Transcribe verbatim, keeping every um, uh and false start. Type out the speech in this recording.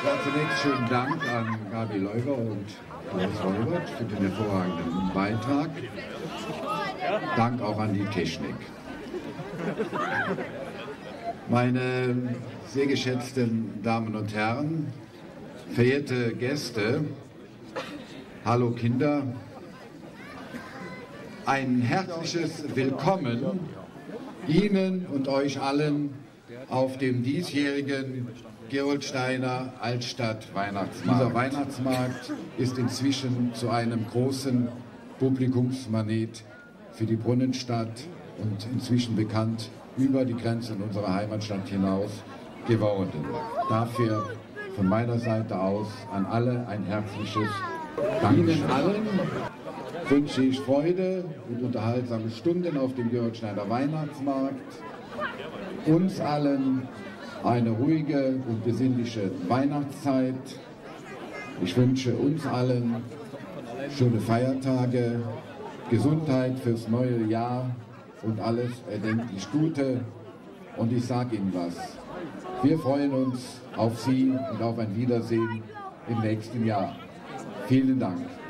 Ja, zunächst schönen Dank an Gabi Leuber und Klaus Holbert für den hervorragenden Beitrag. Dank auch an die Technik. Meine sehr geschätzten Damen und Herren, verehrte Gäste, hallo Kinder, ein herzliches Willkommen Ihnen und euch allen auf dem diesjährigen Gerolsteiner Altstadt Weihnachtsmarkt. Dieser Weihnachtsmarkt ist inzwischen zu einem großen Publikumsmagnet für die Brunnenstadt und inzwischen bekannt über die Grenzen unserer Heimatstadt hinaus geworden. Dafür von meiner Seite aus an alle ein herzliches Dankeschön. Ihnen allen wünsche ich Freude und unterhaltsame Stunden auf dem Gerolsteiner Weihnachtsmarkt. Uns allen eine ruhige und besinnliche Weihnachtszeit. Ich wünsche uns allen schöne Feiertage, Gesundheit fürs neue Jahr und alles erdenklich Gute. Und ich sage Ihnen was, wir freuen uns auf Sie und auf ein Wiedersehen im nächsten Jahr. Vielen Dank.